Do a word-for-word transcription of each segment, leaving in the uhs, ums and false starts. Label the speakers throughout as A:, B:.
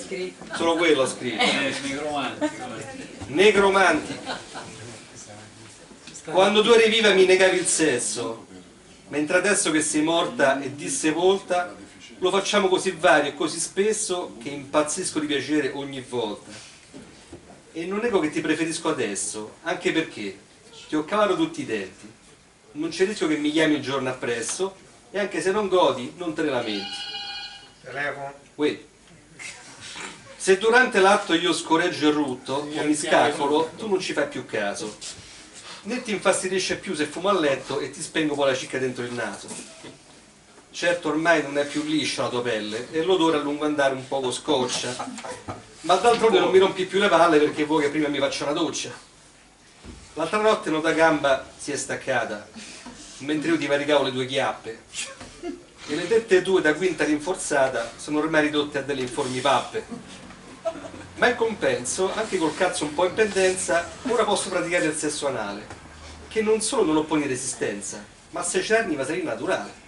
A: scritto.
B: Solo quello ho scritto.
C: Eh, negromantico.
B: Negromantico. Quando tu eri viva mi negavi il sesso, mentre adesso che sei morta e dissepolta lo facciamo così vario e così spesso che impazzisco di piacere ogni volta. E non nego che ti preferisco adesso, anche perché ti ho cavato tutti i denti. Non c'è rischio che mi chiami il giorno appresso e anche se non godi non te ne lamenti.
D: Telefono.
B: Uè. Se durante l'atto io scorreggio il rutto o mi scaccolo, tu non ci fai più caso. Né ti infastidisce più se fumo a letto e ti spengo poi la cicca dentro il naso. Certo ormai non è più liscia la tua pelle e l'odore a lungo andare un poco scoccia, ma d'altronde non mi rompi più le palle perché vuoi che prima mi faccia una doccia. L'altra notte una tua gamba si è staccata mentre io ti varicavo le tue chiappe e le tette tue da quinta rinforzata sono ormai ridotte a delle informi pappe. Ma in compenso, anche col cazzo un po' in pendenza, ora posso praticare il sesso anale, che non solo non opponi resistenza, ma a sei anni vaselina naturale.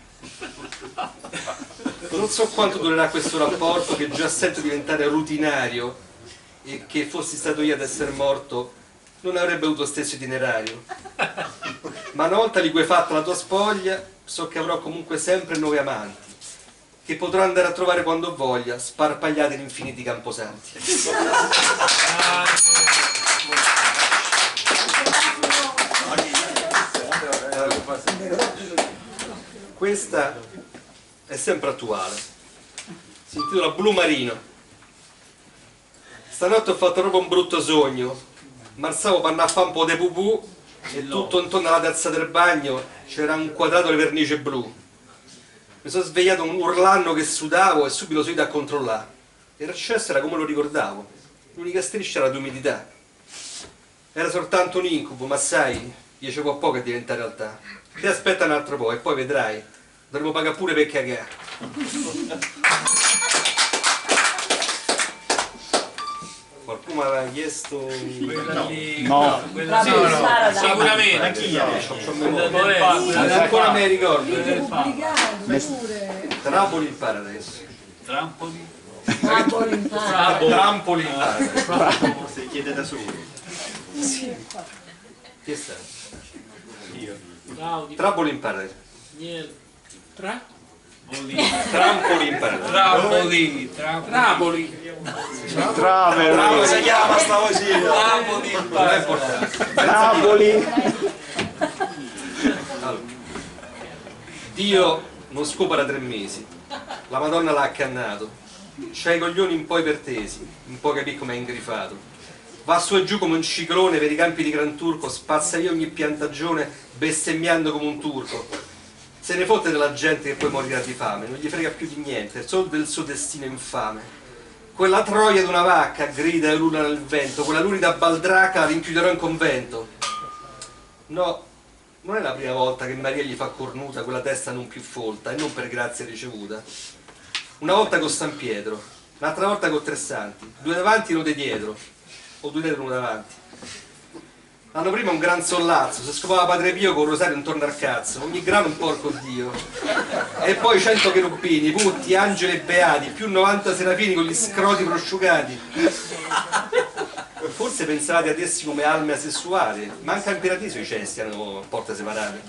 B: Non so quanto durerà questo rapporto che già sento diventare rutinario e che fossi stato io ad essere morto non avrebbe avuto lo stesso itinerario. Ma una volta liquefatta la tua spoglia, so che avrò comunque sempre nuovi amanti, che potrò andare a trovare quando voglia, sparpagliati in infiniti camposanti. Questa è sempre attuale, si intitola Blu Marino. Stanotte ho fatto proprio un brutto sogno, marsavo panna a fa un po' di pupù e tutto intorno alla tazza del bagno c'era un quadrato di vernice blu. Mi sono svegliato urlando che sudavo e subito sono ido a controllare. Il recesso era come lo ricordavo, l'unica striscia era d'umidità. Era soltanto un incubo, ma sai, dicevo a poco a diventare realtà. Ti aspetta un altro po' e poi vedrai, dovremo pagare pure per cagare. Qualcuno mi aveva chiesto...
C: Quella lì,
E: No.
C: quella sì, no, no, sicuramente.
B: Anch'io, c'ho memoria.
C: Quella
B: Ancora mi ricordo.
C: del Papa.
B: Trapoli in Paradise.
C: Trampoli.
A: Napoli in Paradise.
B: Trampoli in Paradise.
D: Si chiede da solo.
B: Chi è stato?
C: Io.
B: Trapoli in Paradise.
C: Niente. Tra?
B: Trampoli in Paradise.
C: Trapoli. Trapoli.
E: Travere.
D: Come si chiama sta vocina?
C: Trapoli.
B: Non è importante.
E: Napoli.
B: Allora. Dio non scopa da tre mesi. La Madonna l'ha accannato. C'ha i coglioni un po' ipertesi, un po' capì come è ingrifato. Va su e giù come un ciclone per i campi di Gran Turco, spazza via ogni piantagione bestemmiando come un turco. Se ne fotte della gente che poi morirà di fame, non gli frega più di niente, solo del suo destino infame. Quella troia di una vacca grida e ulula nel vento, quella lurida baldracca la rinchiuderò in convento. No, non è la prima volta che Maria gli fa cornuta quella testa non più folta e non per grazia ricevuta. Una volta con San Pietro, un'altra volta con tre santi, due davanti e uno di dietro, o due dietro e uno davanti. L'anno prima un gran sollazzo, si scopava Padre Pio con il rosario intorno al cazzo, ogni grano un porco Dio. E poi cento cherubini, putti, angeli e beati, più novanta serafini con gli scroti prosciugati. Forse pensavate ad essi come alme asessuali, ma anche in Paradiso i cesti hanno porte separate.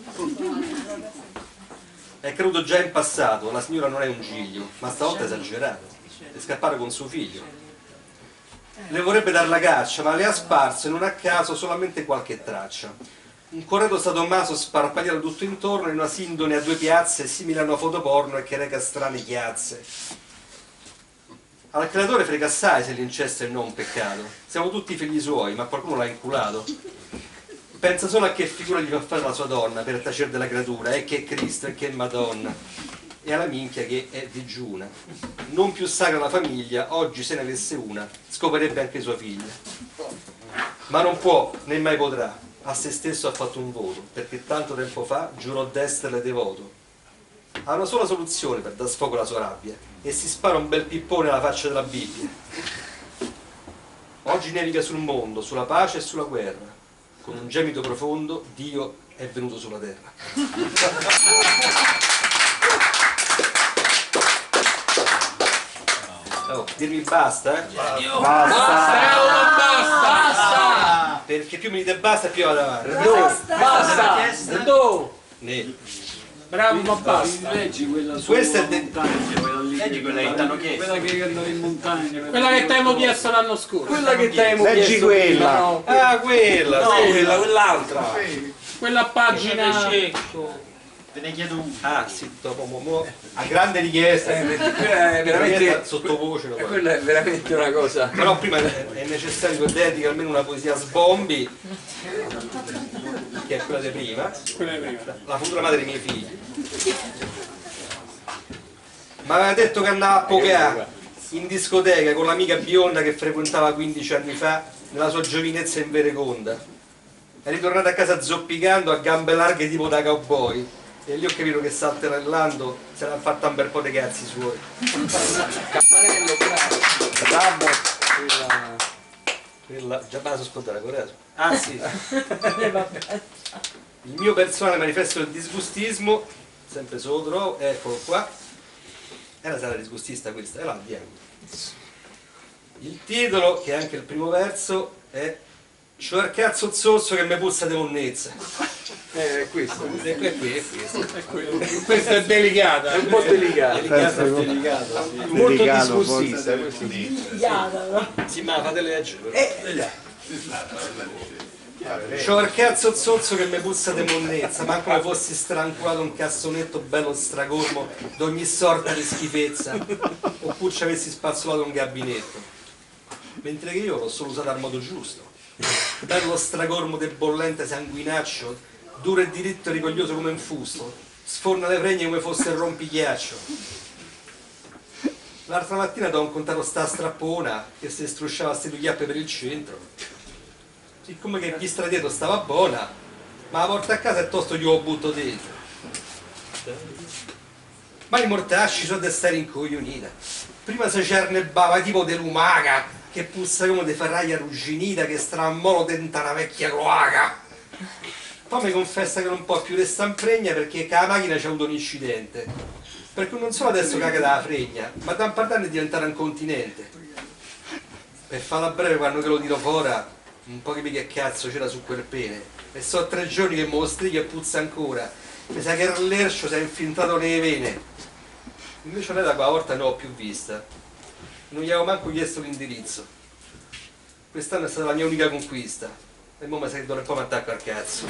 B: È creduto già in passato, la signora non è un giglio, ma stavolta è esagerato, è scappato con suo figlio. Le vorrebbe dar la caccia, ma le ha sparso non a caso solamente qualche traccia. Un corredo sadomaso sparpagliato tutto intorno in una sindone a due piazze simile a una fotoporno e che reca strane chiazze. Al creatore frega assai se l'incesto è non un peccato. Siamo tutti figli suoi, ma qualcuno l'ha inculato. Pensa solo a che figura gli fa fare la sua donna per tacere della creatura, e che è Cristo e che è Madonna. E alla minchia che è digiuna. Non più sacra la famiglia, oggi se ne avesse una, scoprirebbe anche sua figlia. Ma non può, né mai potrà, a se stesso ha fatto un voto, perché tanto tempo fa giurò d'esserle devoto. Ha una sola soluzione per dar sfogo alla sua rabbia, e si spara un bel pippone alla faccia della Bibbia. Oggi nevica sul mondo, sulla pace e sulla guerra. Con un gemito profondo, Dio è venuto sulla terra. Oh, dirmi basta, eh?
C: Basta,
A: Basta!
B: Perché più mi dite basta più vado avanti.
A: Basta! Do!
B: Ne.
C: bravo, ma basta.
F: Leggi quella su
B: Questo è de-
F: montagna, quella lì.
D: Leggi quella che t'hanno chiesto.
F: Quella che andava in montagna.
C: Quella che ti abbiamo chiesto l'anno scorso.
A: Quella che ti abbiamo
E: Leggi
A: chiesto
E: quella.
A: prima, no?
B: Ah, quella!
A: No,
B: sì.
A: quella, quell'altra.
C: Quella pagina.
D: Te ne chiedo un.
B: Ah, sì, dopo mo, mo. A grande richiesta.
A: Eh, perché quella è veramente
B: Sottovoce. lo guardo.
A: quella è veramente una cosa.
B: Però prima è necessario che dedichi almeno una poesia a Sbombi, che è quella di prima,
C: Quella di prima.
B: la futura madre dei miei figli. Ma aveva detto che andava a poker in discoteca con l'amica bionda che frequentava quindici anni fa, nella sua giovinezza in Vereconda. È ritornata a casa zoppicando a gambe larghe tipo da cowboy. E lì ho capito che saltellando se l'ha fatta un bel po' dei cazzi suoi.
A: Campanello, bravo.
E: Bravo.
A: Quella...
B: Quella, già me la so scontata, corretto? Ah sì. Il mio personale manifesto del disgustismo, sempre se lo trovo, eccolo qua. È una sala disgustista questa, è là dietro. Il titolo, che è anche il primo verso, è "C'ho il cazzo zozzo che mi puzza di monnezza".
A: Eh, questo.
B: E qui, è qui, è questo.
C: È quello. Questa è delicata.
A: È un po' delicato.
B: Delicato, delicato, sì.
A: Molto
E: Delicato,
A: disgustista questo.
B: Sì, ma fate leggere. C'ho il cazzo zozzo che mi puzza di monnezza, ma come fossi stranculato un cassonetto bello stracolmo d'ogni sorta di schifezza, oppure ci avessi spazzolato un gabinetto. Mentre che io l'ho solo usato al modo giusto. Bello stragormo del bollente sanguinaccio, duro e diritto e rigoglioso come un fusto, sforna le pregne come fosse il rompighiaccio. L'altra mattina t'ho incontrato sta strappona che si strusciava ste due chiappe per il centro. Siccome che chi sta dietro stava buona, ma la porta a casa e tosto glielo butto dentro. Ma i mortacci sono da stare incoglionita. Prima si cernebava tipo de lumaca, che puzza come de ferraia arrugginita che strammolo dentro una vecchia cloaca. Poi mi confessa che non può più restare in pregna perché con la macchina c'è avuto un incidente. Per cui non solo adesso caga dalla fregna, ma da un par d'anni è diventata un continente. Per farla breve, quando che lo tiro fuori, un po' capi che cazzo c'era su quel pene. E so tre giorni che me lo striga e puzza ancora. Mi sa che l'ercio si è infiltrato nelle vene. Invece lei da quella volta non l'ho più vista. Non gli avevo manco chiesto l'indirizzo. Quest'anno è stata la mia unica conquista. E mo mi sa che dovrei un po' mi attacco al cazzo.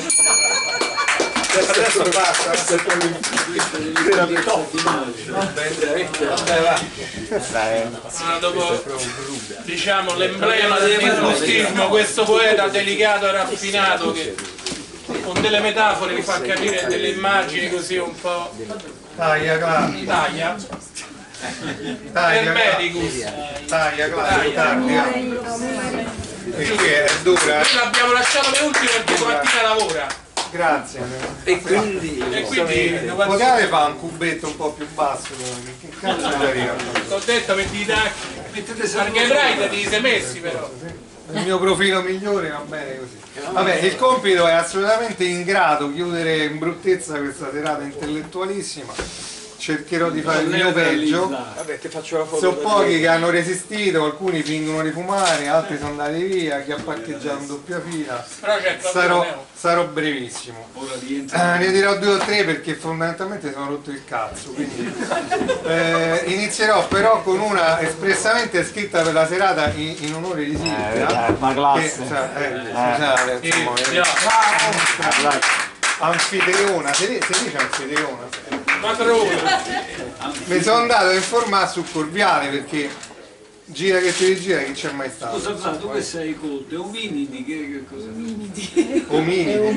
B: Adesso basta.
A: Questo è proprio il top.
B: Vabbè, va.
C: Ah, dopo, diciamo, l'emblema del disgustismo, questo poeta delicato e raffinato che con delle metafore vi fa capire delle immagini così un po'
D: Taglia, Claudio.
C: taglia.
D: Taglia,
C: Per medicus.
D: Taglia, Claudio, taglia. E qui è dura.
C: Noi l'abbiamo lasciato le ultime perché domattina lavora.
D: Grazie.
A: E quindi,
C: E quindi
D: Potete fare un cubetto un po' più basso? Che cazzo ci arriva?
C: ti ho detto metti i tacchi. Perché i braille ti sei messi però.
D: Il mio profilo migliore va bene così. Vabbè, il compito è assolutamente ingrato chiudere in bruttezza questa serata intellettualissima. Cercherò di fare il mio peggio.
A: vabbè, ti faccio la foto.
D: Sono
A: da
D: pochi
A: te.
D: che hanno resistito, alcuni fingono di fumare, altri sono andati via, chi ha parcheggiato in doppia fila.
C: Però c'è
D: Sarò, sarò brevissimo.
F: Ora rientra.
D: Eh, ne dirò due o tre perché fondamentalmente sono rotto il cazzo. Quindi, eh, inizierò però con una espressamente scritta per la serata in, in onore di Silvia.
E: Eh, una classe.
D: Che, cioè, eh, scusate, insomma, eh, anfitriona, si dice si dice anfitriona. Mi sono andato a informare su Corviale perché gira che ti rigira chi c'è mai stato.
F: Scusa Fra, tu che sei colto, è ominidi, che, che cosa?
D: Ominidi.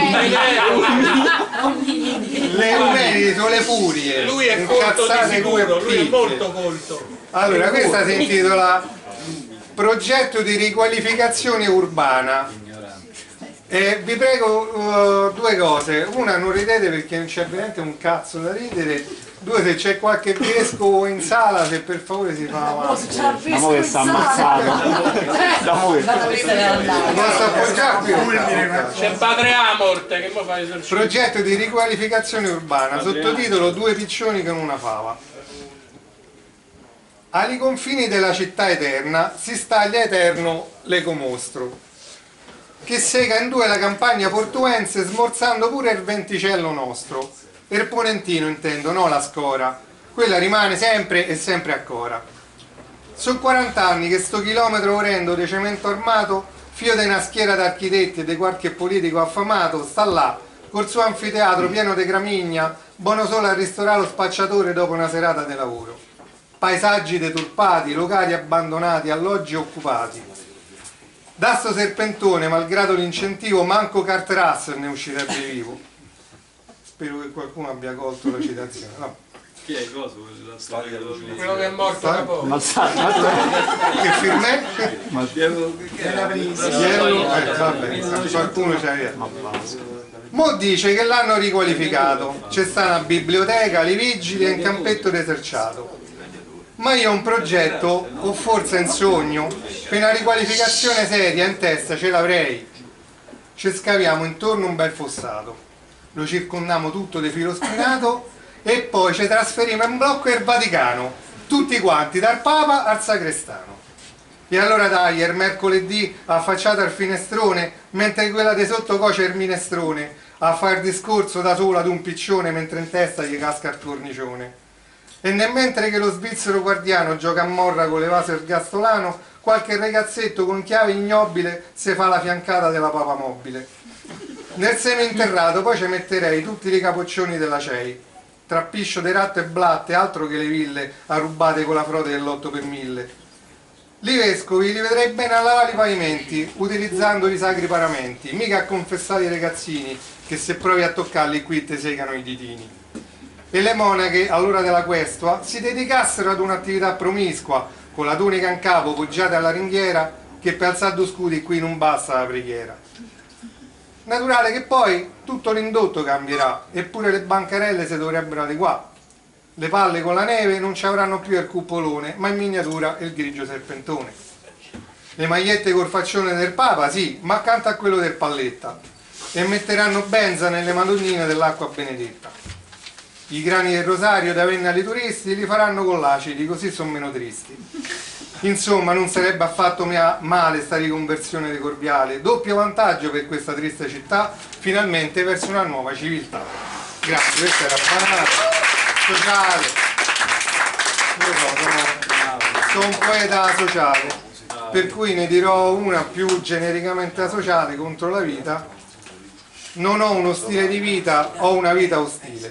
D: Le ominidi sono le furie.
C: Lui è colto di
D: incazzate come
C: sicuro, lui è
D: picche.
C: molto colto.
D: Allora, questa si intitola Progetto di riqualificazione urbana. E vi prego uh, due cose, una non ridete perché non c'è veramente un cazzo da ridere, due se c'è qualche vescovo in sala se per favore si fa avanti.
E: Ma mo che sta ammazzato. Da mo che
D: Basta appoggiare qui.
C: C'è padre Amort che mo fa l'esorcismo.
D: Progetto di riqualificazione urbana, sottotitolo Due piccioni con una fava. Ai confini della città eterna si staglia eterno l'ecomostro, che sega in due la campagna portuense, smorzando pure il venticello nostro. Il ponentino intendo, no la scora. Quella rimane sempre e sempre ancora. Sono quaranta anni che sto chilometro orrendo di cemento armato, figlio di una schiera d'architetti e di qualche politico affamato, sta là, col suo anfiteatro pieno di gramigna, buono solo a ristorare lo spacciatore dopo una serata di lavoro. Paesaggi deturpati, locali abbandonati, alloggi occupati. Da sto serpentone, malgrado l'incentivo, manco Kurt Russell ne uscirebbe vivo. Spero che qualcuno abbia colto la citazione. No.
F: Chi è il coso? La storia dello
C: Quello che è morto da poco.
E: Ma sa, ma
D: Che film è?
F: Diego, che era?
D: Diego? Eh, vabbè, qualcuno c'è via. Mo dice che l'hanno riqualificato, c'è sta una biblioteca, i vigili e un campetto deserciato. Ma io ho un progetto, o forse un sogno, per una riqualificazione seria in testa ce l'avrei. Ci scaviamo intorno un bel fossato, lo circondiamo tutto di filo spinato e poi ci trasferiamo in blocco il Vaticano, tutti quanti, dal Papa al Sacrestano. E allora dai, il mercoledì affacciata al finestrone, mentre quella di sotto coce il minestrone, a fare il discorso da sola ad un piccione mentre in testa gli casca il cornicione. E nel mentre che lo svizzero guardiano gioca a morra con le vase ergastolano, qualche ragazzetto con chiave ignobile se fa la fiancata della papa mobile. Nel seminterrato poi ci metterei tutti i capoccioni della C E I, tra piscio de ratto e blatte, altro che le ville arrubate con la frode dell'otto per mille. Li vescovi li vedrei bene a lavare i pavimenti, utilizzando i sacri paramenti, mica a confessare i ragazzini, che se provi a toccarli qui te segano i ditini. E le monache all'ora della questua si dedicassero ad un'attività promiscua, con la tunica in capo poggiata alla ringhiera, che per alzare due scudi qui non basta la preghiera. Naturale che poi tutto l'indotto cambierà, eppure le bancarelle si dovrebbero adeguare. Le palle con la neve non ci avranno più il cupolone, ma in miniatura il grigio serpentone. Le magliette col faccione del Papa, sì, ma accanto a quello del Palletta. E metteranno benza nelle madonnine dell'acqua benedetta. I grani del rosario da vennali turisti li faranno con l'acidi, così sono meno tristi. Insomma, non sarebbe affatto male sta riconversione dei Corviale, doppio vantaggio per questa triste città, finalmente verso una nuova civiltà. Grazie, questa era banale, sociale. Io so, sono, sono un poeta sociale, per cui ne dirò una più genericamente sociale contro la vita. Non ho uno stile di vita, ho una vita ostile.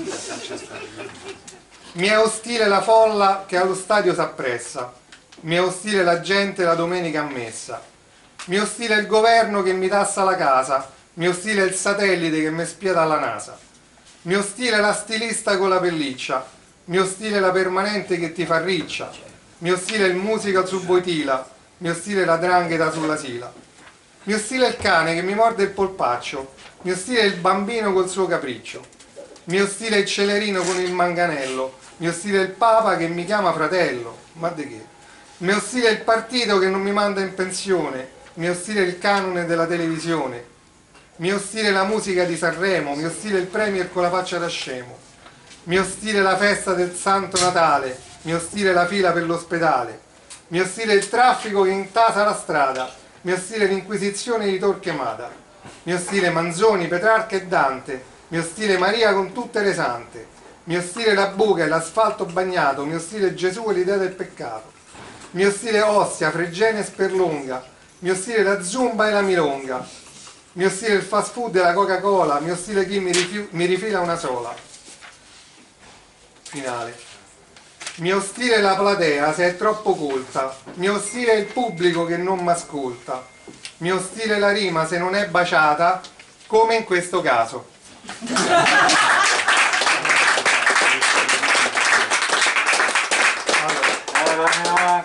D: Mi è ostile la folla che allo stadio s'appressa. Mi è ostile la gente la domenica a messa. Mi è ostile il governo che mi tassa la casa. Mi è ostile il satellite che mi spia dalla NASA. Mi è ostile la stilista con la pelliccia. Mi è ostile la permanente che ti fa riccia. Mi è ostile il musical su Boitila. Mi è ostile la 'ndrangheta sulla Sila. Mi è ostile il cane che mi morde il polpaccio. Mi ostile il bambino col suo capriccio. Mi ostile il celerino con il manganello. Mi ostile il papa che mi chiama fratello. Ma di che? Mi ostile il partito che non mi manda in pensione. Mi ostile il canone della televisione. Mi ostile la musica di Sanremo. Mi ostile il premier con la faccia da scemo. Mi ostile la festa del Santo Natale. Mi ostile la fila per l'ospedale. Mi ostile il traffico che intasa la strada. Mi ostile l'inquisizione di Torquemada. Mio stile Manzoni, Petrarca e Dante, mio stile Maria con tutte le sante, mio stile la buca e l'asfalto bagnato, mio stile Gesù e l'idea del peccato, mio stile Ostia, Fregene e Sperlonga, mio stile la zumba e la milonga, mio stile il fast food e la Coca-Cola, mio stile chi mi, rifiu- mi rifila una sola. Finale. Mio stile la platea se è troppo colta, mio stile il pubblico che non mi ascolta. Mio stile la rima se non è baciata, come in questo caso. Allora,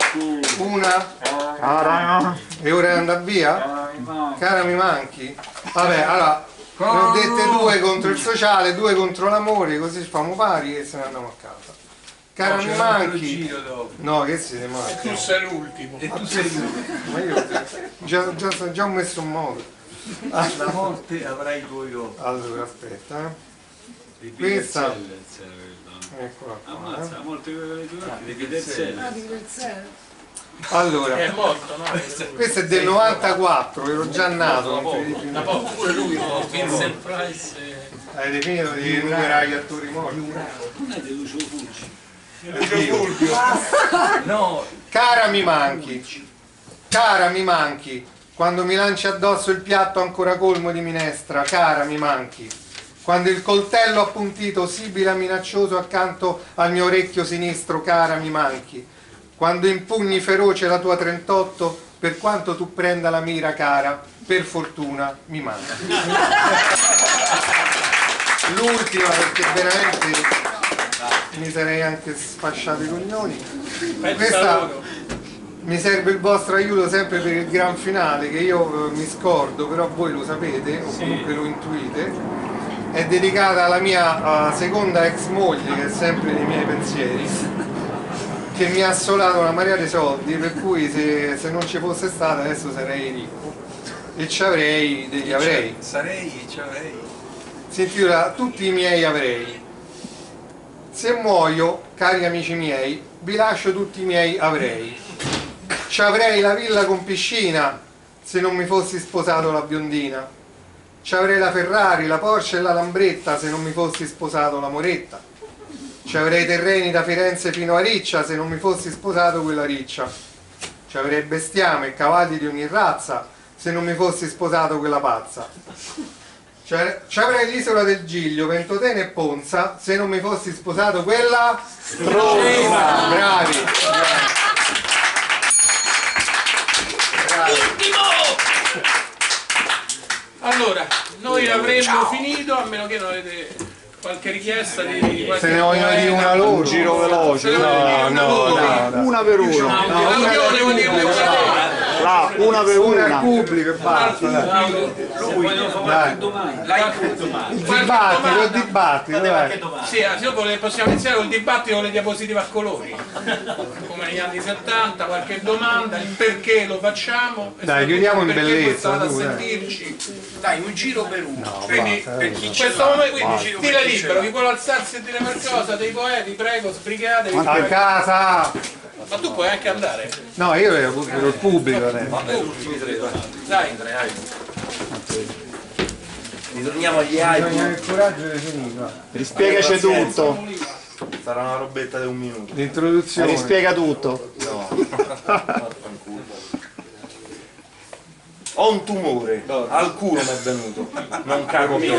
D: una e ora andare via? Cara mi manchi? Vabbè, allora ne ho dette due contro il sociale, due contro l'amore, così facciamo pari e se ne andiamo a casa. Cara mi manchi? No, che siete manchi?
C: Tu sei l'ultimo.
F: E tu sei l'ultimo.
D: Ma io già, già, già ho messo un modo.
F: La morte avrai i tuoi occhi.
D: Allora, aspetta, eh.
F: Di
D: Questa-
F: Picazzella,
D: Eccola qua.
F: Ammazza, molte le tue occhi di Del
D: Allora,
C: È morto, no?
D: questo è del novantaquattro, ero già nato.
C: Da poco, pure lui, Vincent Price. e-
D: Avete finito di enumerare gli attori morti?
F: Non è di Lucio Fulci.
D: No. Cara mi manchi, cara mi manchi, quando mi lanci addosso il piatto ancora colmo di minestra, cara mi manchi, quando il coltello appuntito sibila minaccioso accanto al mio orecchio sinistro, cara mi manchi, quando impugni feroce la tua trentotto, per quanto tu prenda la mira, cara, per fortuna mi manchi. L'ultima, perché veramente mi sarei anche sfasciato i coglioni. Questa mi serve il vostro aiuto sempre per il gran finale, che io eh, mi scordo, però voi lo sapete o comunque lo intuite. È dedicata alla mia uh, seconda ex moglie, che è sempre nei miei pensieri, che mi ha assolato una marea di soldi, per cui se, se non ci fosse stata adesso sarei ricco e ci avrei degli avrei.
B: Sarei, ci avrei.
D: Si intitola Tutti i miei avrei. Se muoio, cari amici miei, vi lascio tutti i miei avrei. Ci avrei la villa con piscina se non mi fossi sposato la biondina. Ci avrei la Ferrari, la Porsche e la Lambretta se non mi fossi sposato la Moretta. Ci avrei terreni da Firenze fino a Riccia se non mi fossi sposato quella Riccia. Ci avrei bestiame e cavalli di ogni razza se non mi fossi sposato quella pazza. Ci avrei l'isola del Giglio, Ventotene e Ponza se non mi fossi sposato quella stronza. Bravi.
C: Allora, noi avremmo finito, a meno che non avete qualche richiesta di, di qualche
D: Se ne vogliono dire una loro.
E: Un giro veloce.
C: Se ne vogliono dire una loro.
E: Una per uno.
C: No, io devo dirne una.
E: Là, una per
D: Una al
E: una.
D: pubblico e basta. Dai. Dai.
F: domani.
D: Il dibattito, il dibattito, dai.
C: Sì, dopo possiamo iniziare con il dibattito con le diapositive a colori, come negli anni settanta, qualche domanda, il perché lo facciamo. e
D: Dai, chiudiamo in
C: perché
D: bellezza,
C: voi state
D: tu,
C: a
D: dai.
C: sentirci.
B: Dai, un giro per uno.
D: No,
C: Quindi,
D: basta,
C: per
D: dai.
C: chi in questo momento, quindi, tira libero, chi vuole alzarsi e dire qualcosa, dei poeti, prego, sbrigatevi.
D: A casa.
C: Ma tu puoi anche andare.
D: No, io ero ero il pubblico adesso.
B: Vabbè, ultimi tre, dai.
C: Dai,
B: Ritorniamo agli
D: Bisogna
B: hype.
D: avere il coraggio di finire.
E: Rispiegaci tutto.
B: Sarà una robetta di un minuto.
D: L'introduzione.
E: Rispiega tutto.
B: No. Ho un tumore, al culo mi è venuto, non cago più.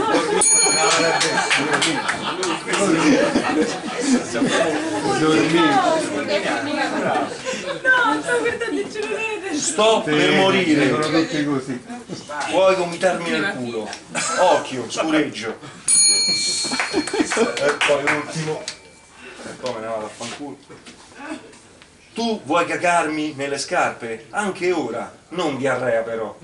B: Sto per morire,
D: Sono tutti così.
B: vuoi vomitarmi nel culo? Occhio, scureggio. E poi l'ultimo. E poi me ne vado a fanculo. Tu vuoi cagarmi nelle scarpe? Anche ora, non diarrea però.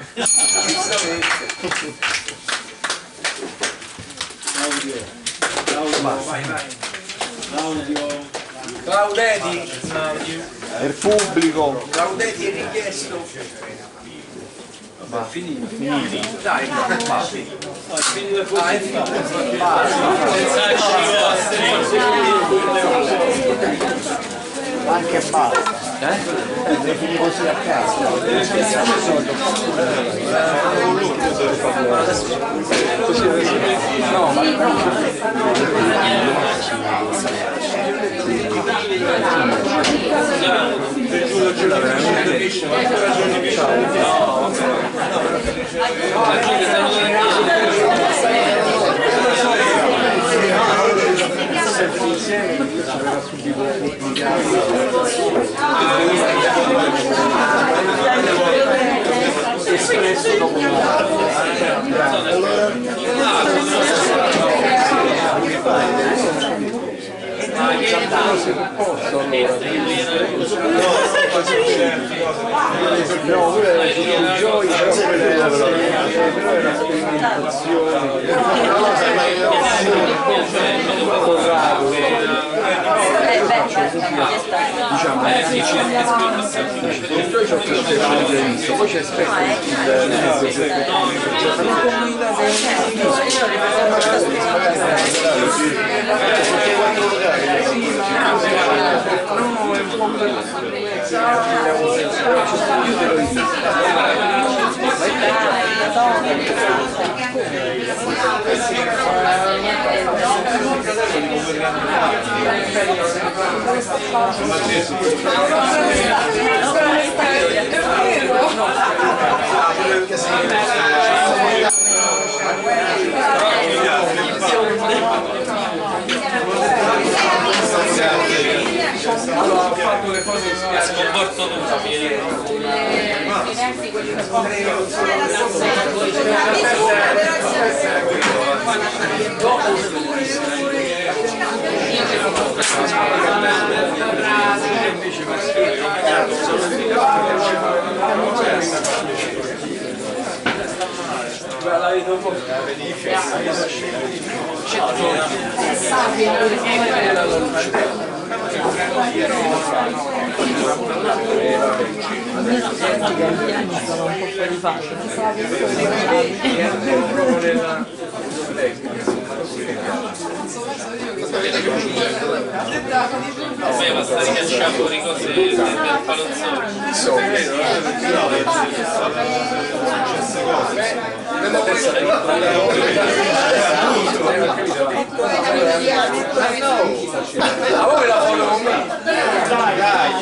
F: Vai, vai. Claudio.
B: Claudeti,
E: Il pubblico.
B: Claudeti è richiesto.
F: Va, finito.
B: Dai, basta.
F: Finito così.
E: Anche basta. Eh? Devi finire così a casa. No, ma espresso dopo no, quella era il gioia, però quella era però era sperimentazione. diciamo
C: Eh sì, c'è il
E: poi c'è il previsto, poi c'è aspetta
C: allora ho fatto le cose in spiaggia, sconforto tutto. La vedo un po'. Vabbè, basta ricacciare fuori cose del palozzone.
D: Ah, voi la foto con me? Dai, dai!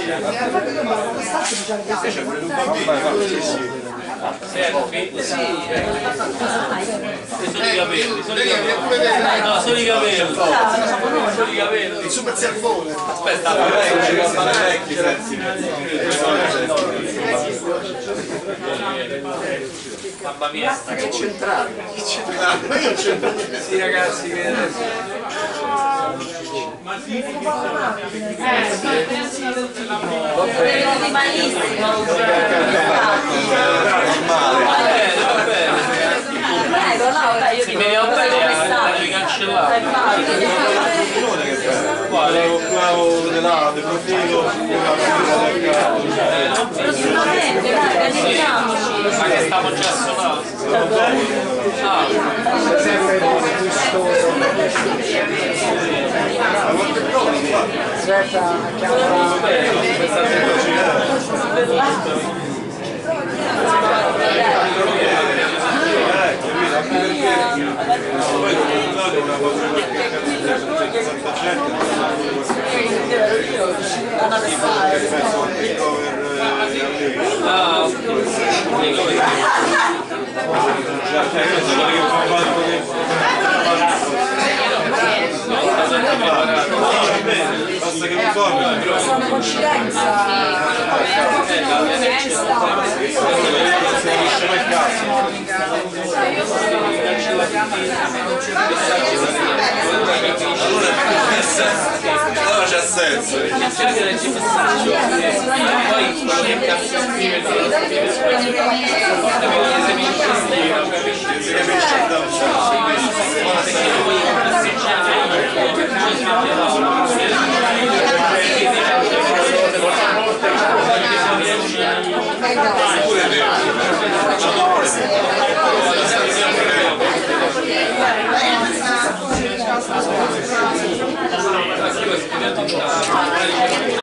A: C'è pure un bambino, sì, sì.
C: Selfie? Sì, sono i capelli, sono i capelli. No, sono i capelli. Sono i capelli.
A: Il super selfone.
C: Aspetta, mamma mia,
A: Che centrale? Che centrale? Ma io c'entro.
C: sì ragazzi che se mi devo bene devi cancellare.
A: Guarda, un clavo della del profilo.
G: Prossimamente, dai, organizziamoci.
C: Ma che stavo già suonando? Ah,
A: Basta che mi corri.
G: Sono una coincidenza.
A: Allora c'ha senso.
C: poi quello che cazzo scrive
A: Si capisce da un
G: Grazie.